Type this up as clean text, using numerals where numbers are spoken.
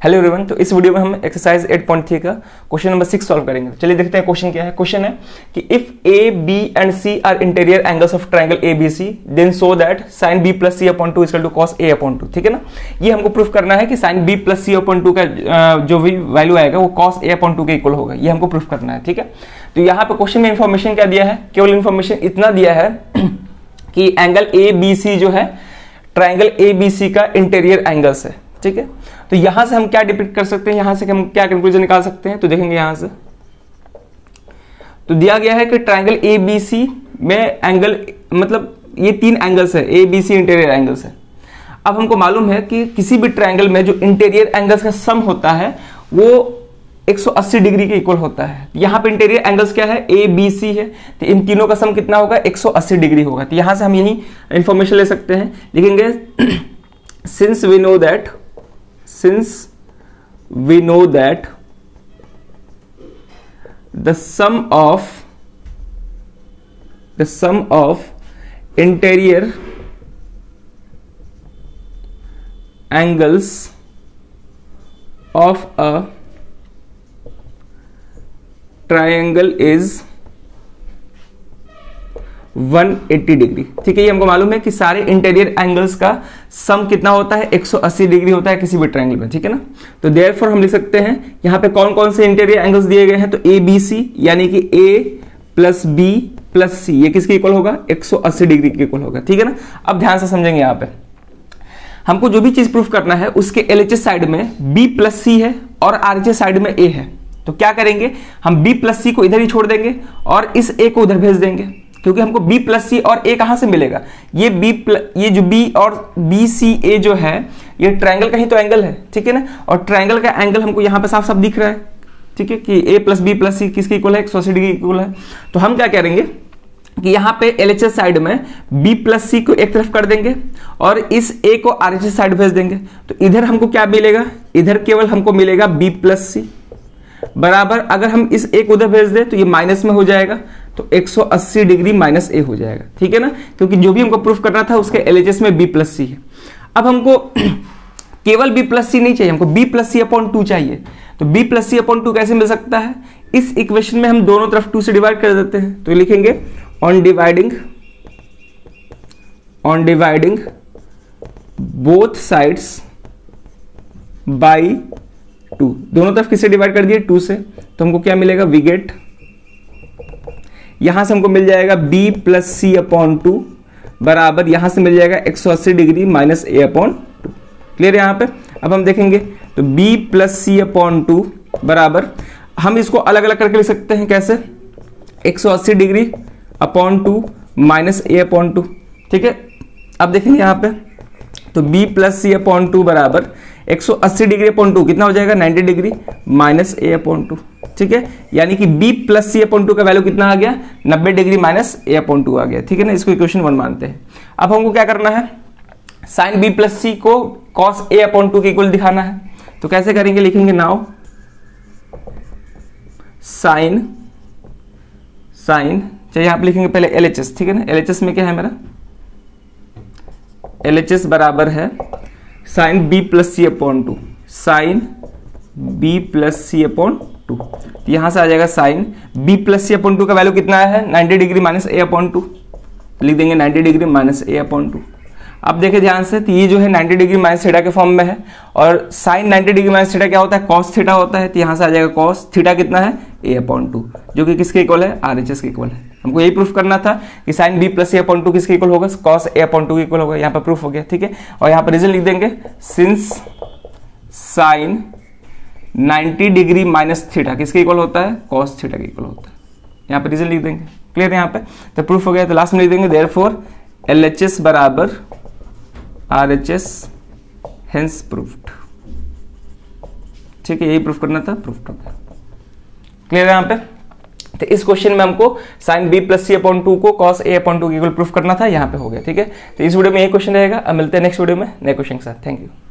Hello everyone, तो इस video में हम एक्सरसाइज 8.3 का क्वेश्चन नंबर 6 सॉल्व करेंगे। चलिए देखते हैं क्वेश्चन क्या है। क्वेश्चन है कि if A B and C are interior angles of triangle A B C then so that sine B plus C upon two equal to cos A upon two. ठीक है ना, ये हमको प्रूफ करना है कि sine B plus C upon two का जो भी वैल्यू आएगा वो कॉस ए अपॉन टू के इक्वल होगा। ये हमको प्रूफ करना है। ठीक है, तो यहाँ पे क्वेश्चन में इंफॉर्मेशन क्या दिया है, केवल इंफॉर्मेशन इतना दिया है कि एंगल ए बी सी जो है ट्रायंगल ए बी सी का इंटीरियर एंगल्स है। ठीक है, तो यहां से हम क्या डिपिक्ट कर सकते हैं, यहां से हम क्या कंक्लूजन निकाल सकते हैं, तो देखेंगे यहां से तो दिया गया है कि ट्रायंगल ए बी सी में एंगल मतलब ये तीन एंगल्स है, A B C interior angles है। अब हमको मालूम है कि किसी भी ट्रायंगल में जो इंटीरियर एंगल्स का सम होता है वो 180 डिग्री के इक्वल होता है। यहां पे इंटीरियर एंगल्स क्या है, ए बी सी है, तो इन तीनों का सम कितना होगा, 180 डिग्री होगा। तो यहां से हम यही इंफॉर्मेशन ले सकते हैं, लिखेंगे since we know that the sum of interior angles of a triangle is 180 degree. ठीक है, ये हमको मालूम है कि सारे इंटीरियर एंगल्स का सम कितना होता है, 180 डिग्री होता है किसी भी ट्रायंगल में। ठीक है ना, तो देयरफॉर हम लिख सकते हैं यहां पे कौन कौन से इंटीरियर एंगल्स दिए गए हैं, तो ए बी सी यानी कि A plus B plus C ये किसके इक्वल होगा, 180 डिग्री के इक्वल होगा। ठीक है ना, अब ध्यान से समझेंगे, यहां पे हमको जो भी चीज प्रूफ करना है उसके एलएचएस साइड में बी प्लस सी है और आरएचएस साइड में ए है। तो क्या करेंगे, हम बी प्लस सी को इधर ही छोड़ देंगे और इस ए को उधर भेज देंगे, क्योंकि हमको b प्लस सी और a कहां से मिलेगा, ये ये जो b और बी सी ए जो है ये ट्रायंगल का ही तो एंगल है। ठीक है ना, और ट्रायंगल का एंगल हमको यहां पे साफ साफ दिख रहा है। ठीक है, कि a plus B plus C किसके इक्वल है, 180 डिग्री इक्वल है। तो हम क्या करेंगे कि यहां पे एलएचएस साइड में b प्लस सी को एक तरफ कर देंगे और इस a को आरएचएस साइड भेज देंगे। तो इधर हमको क्या मिलेगा, इधर केवल हमको मिलेगा b प्लस सी बराबर, अगर हम इस a को उधर भेज दें तो ये माइनस में हो जाएगा, तो 180 डिग्री माइनस ए हो जाएगा। ठीक है ना, क्योंकि जो भी हमको प्रूफ करना था उसके एलएचएस में बी प्लस सी है। अब हमको केवल बी प्लस सी नहीं चाहिए, हमको B plus C upon two चाहिए। तो B plus C upon two कैसे मिल सकता है, इस इक्वेशन में हम दोनों तरफ 2 से डिवाइड कर देते हैं। तो लिखेंगे on dividing both sides by 2, दोनों तरफ किससे डिवाइड कर दिए, 2 से। तो हमको क्या मिलेगा, वी गेट, यहां से हमको मिल जाएगा b plus C upon two बराबर यहां से मिल जाएगा 180 degree minus A upon two. Clear है यहां पे। अब हम देखेंगे तो b plus C upon two बराबर, हम इसको अलग अलग करके लिख सकते हैं, कैसे, 180 degree upon two minus A upon two. ठीक है, अब देखेंगे यहां पे तो b plus C upon two बराबर 180 डिग्री अपॉन टू कितना हो जाएगा, 90 degree minus A upon two. ठीक है, यानी कि b plus C upon two का वैल्यू कितना आ गया, 90 degree minus A upon two आ गया। ठीक है ना, इसको इक्वेशन 1 मानते हैं। अब हमको क्या करना है, साइन b प्लस सी को कॉस ए अपॉन टू के इक्वल दिखाना है। तो कैसे करेंगे, लिखेंगे नाउ साइन चाहिए, यहां पे लिखेंगे पहले एलएचएस। ठीक है ना, एलएचएस में क्या है मेरा, एलएचएस बराबर है sine b plus C upon two, sine b plus C upon two. यहां से आ जाएगा sine b plus C upon two का वैल्यू कितना है, 90 degree minus A upon two. लिख देंगे 90 degree minus A upon two. अब देखें ध्यान से, तो ये जो है 90 डिग्री माइनस थीटा के फॉर्म में है और साइन 90 डिग्री माइनस थीटा क्या होता है, कॉस थीटा होता है। तो यहां से आ जाएगा कॉस थीटा कितना है, ए अपॉन टू, जो कि किसके इक्वल है, आरएचएस के इक्वल है। हमको यही प्रूफ करना था कि sine b plus A upon two किसके इक्वल होगा, कॉस ए अपॉन टू के इक्वल होगा। यहाँ पर प्रूफ हो गया। ठीक है, और यहाँ पर रीजन लिख देंगे, since sine 90 degree minus theta किसके इक्वल होता है, कॉस थीटा के इक्वल होता है। यहाँ पर रीजन लिख देंगे। क्लियर है यहाँ पे, तो प्रूफ हो गया। तो लास्ट में लिख देंगे देयरफॉर एलएचएस बराबर आरएचएस हेंस प्रूफ्ड। ठीक है, यही प्रूफ करना था, प्रूफ हो गया। क्लियर है यहाँ पे। तो इस क्वेश्चन में हमको sine b plus C upon two को कॉस ए अपॉन टू के इक्वल प्रूफ करना था, यहाँ पे हो गया। ठीक है, तो इस वीडियो में ये क्वेश्चन रहेगा। अब मिलते हैं नेक्स्ट वीडियो में नए क्वेश्चन के साथ। Thank you.